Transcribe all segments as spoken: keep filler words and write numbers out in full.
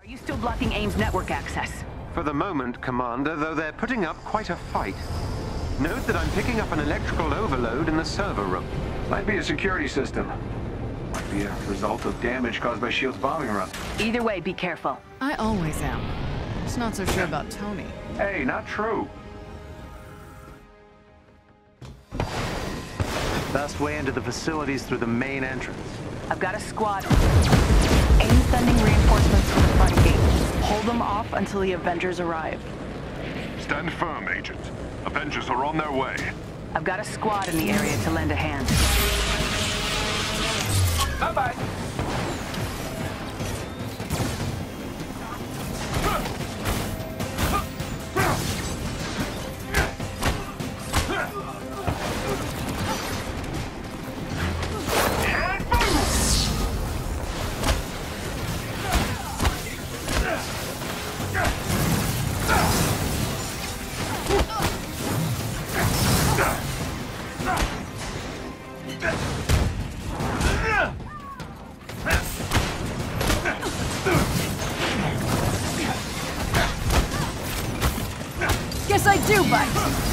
Are you still blocking AIM's network access? For the moment, Commander, though they're putting up quite a fight. Note that I'm picking up an electrical overload in the server room. Might be a security system. Might be a result of damage caused by SHIELD's bombing run. Either way, be careful. I always am. Just not so sure about Tony. Hey, not true. Best way into the facilities through the main entrance. I've got a squad. AIM sending reinforcements to the front gate. Hold them off until the Avengers arrive. Stand firm, Agent. Avengers are on their way. I've got a squad in the area to lend a hand. Bye-bye. Guess I do bite.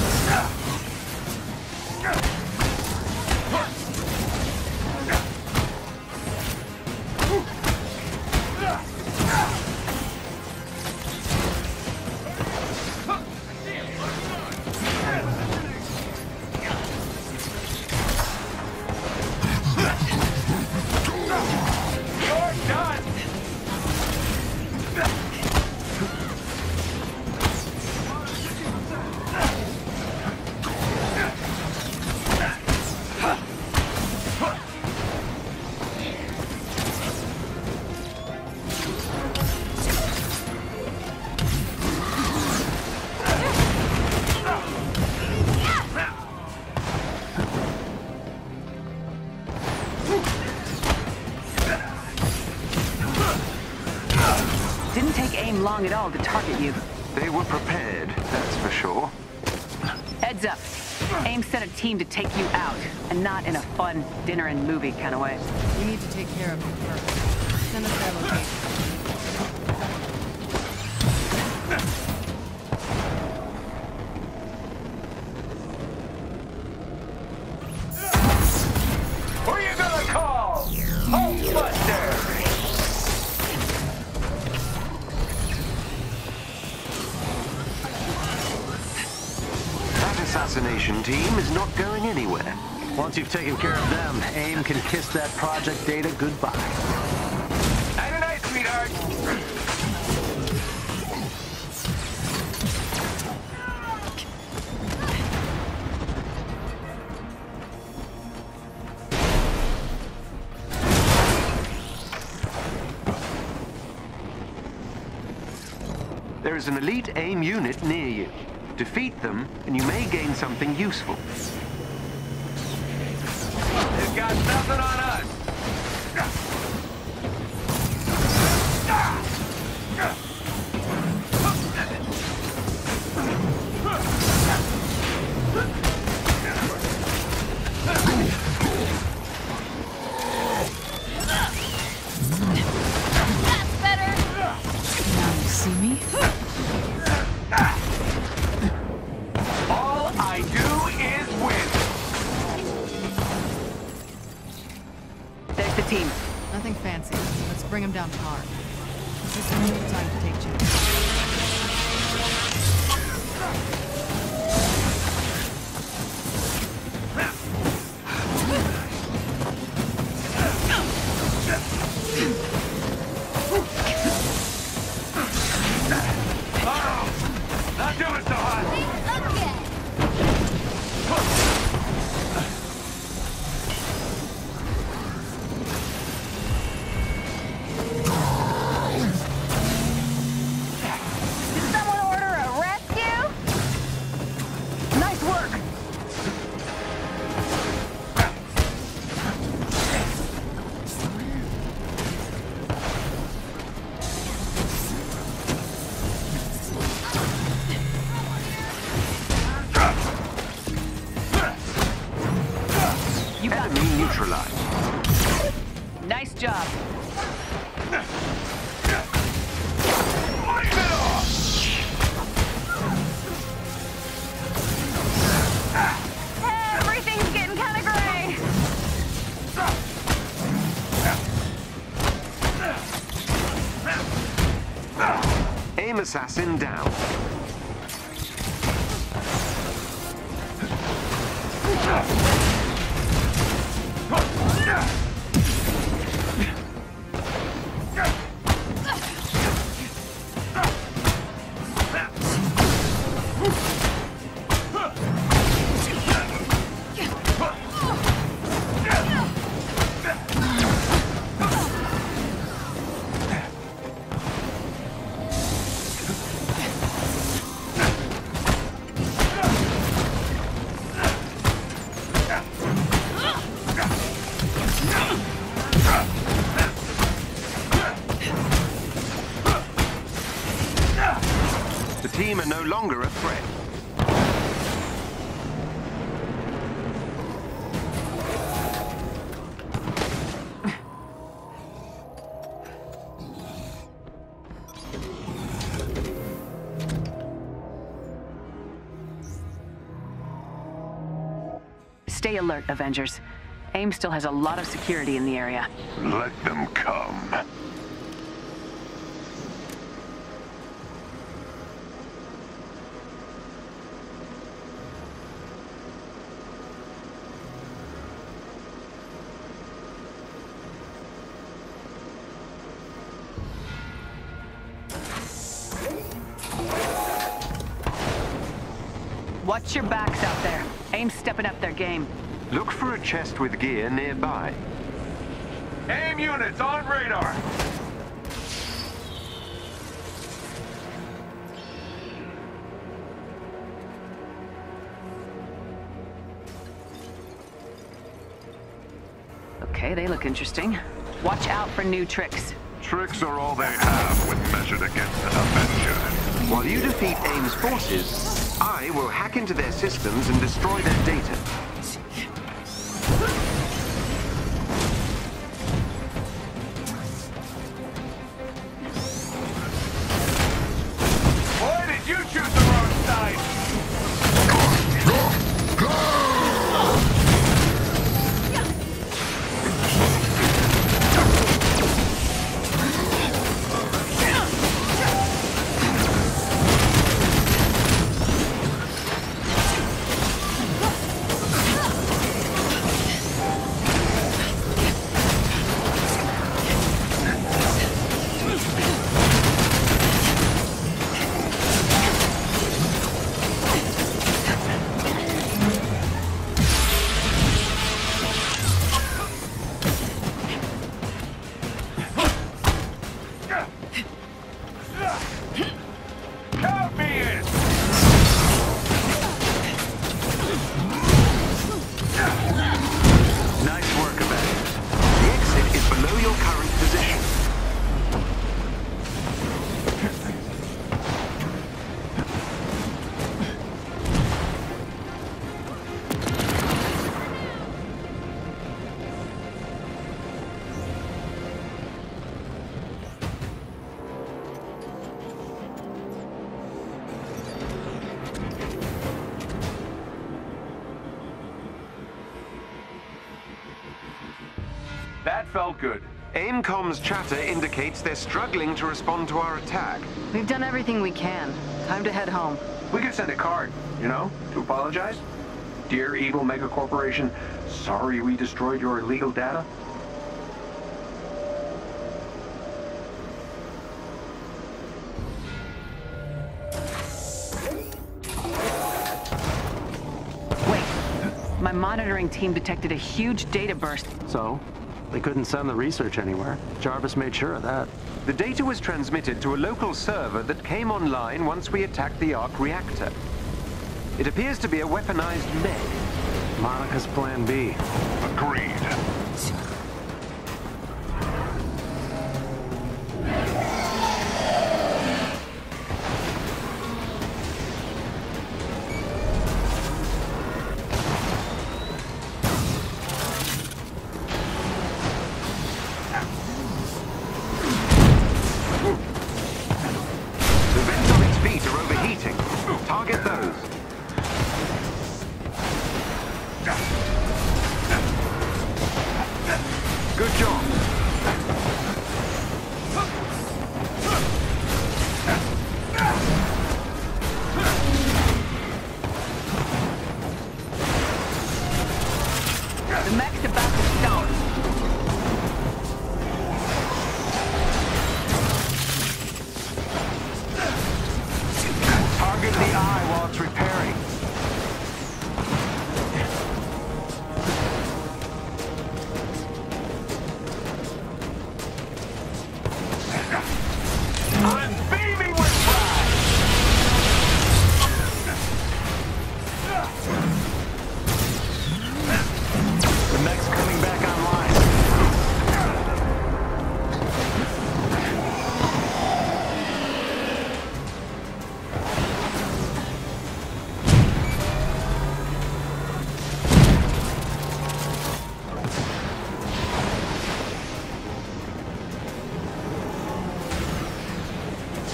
Didn't take AIM long at all to target you. They were prepared, that's for sure. Heads up. AIM sent a team to take you out, and not in a fun dinner and movie kind of way. We need to take care of him first. Send us their location. Who are you gonna call? Hulkbuster! That assassination team is not going anywhere. Once you've taken care of them, AIM can kiss that project data goodbye. Night night, sweetheart. There is an elite AIM unit near you. Defeat them, and you may gain something useful. They've got nothing on us. That's better. Now you see me? All I do is win. There's the team. Nothing fancy. Let's bring him down hard. This is no time to take chances. Not doing so hot. Aim assassin down. The team are no longer a threat. Stay alert, Avengers. AIM still has a lot of security in the area. Let them come. Watch your backs out there. AIM's stepping up their game. Look for a chest with gear nearby. AIM units on radar. Okay, they look interesting. Watch out for new tricks. Tricks are all they have when measured against an Avenger. While you defeat AIM's forces, I will hack into their systems and destroy their data. Why did you choose the wrong side? Count me in! Nice work, Avengers. The exit is below your current position. That felt good. AIMCOM's chatter indicates they're struggling to respond to our attack. We've done everything we can. Time to head home. We could send a card, you know, to apologize. Dear evil mega corporation, sorry we destroyed your illegal data. Wait. My monitoring team detected a huge data burst. So? They couldn't send the research anywhere. Jarvis made sure of that. The data was transmitted to a local server that came online once we attacked the Arc reactor. It appears to be a weaponized mech. Monica's plan B. Agreed. The vents on its feet are overheating. Target those. Good job.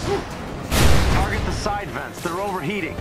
Target the side vents. They're overheating.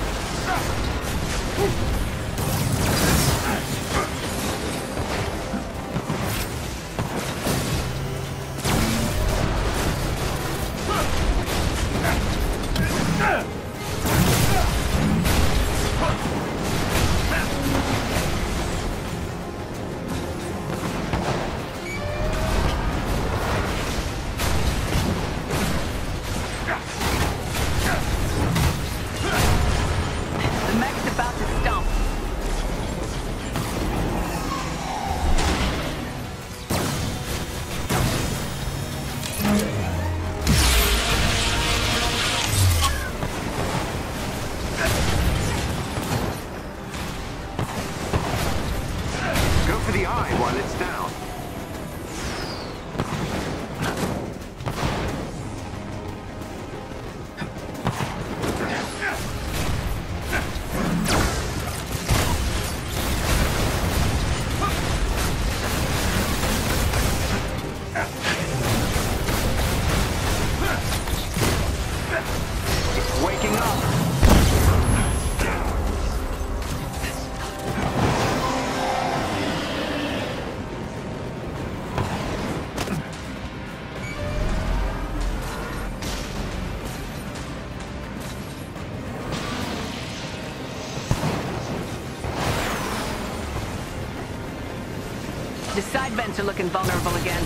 The side vents are looking vulnerable again.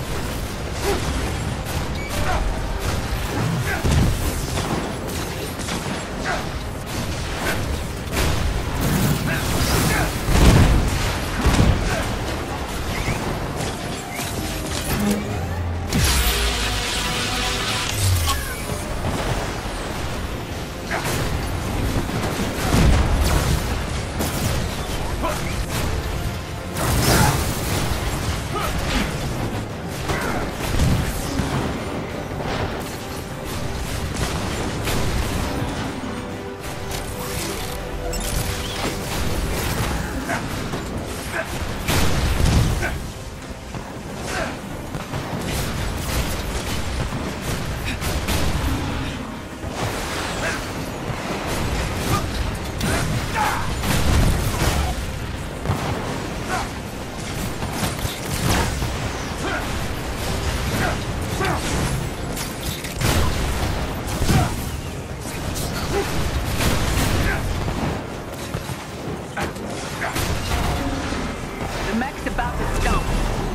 The mech's about to stomp.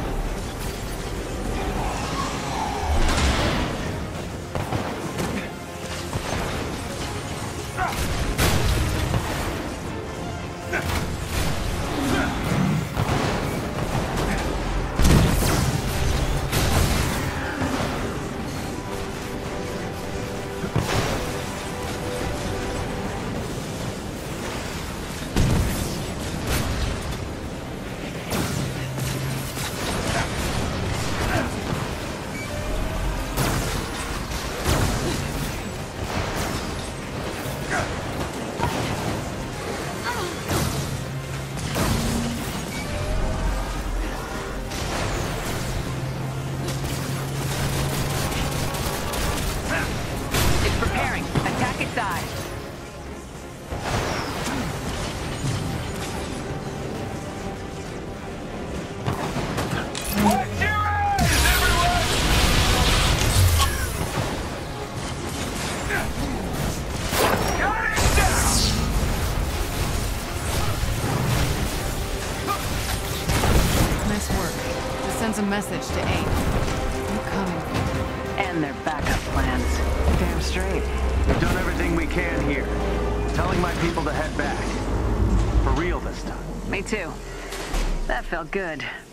A message to AIM. I'm coming. And their backup plans. Damn straight. We've done everything we can here. Telling my people to head back. For real this time. Me too. That felt good.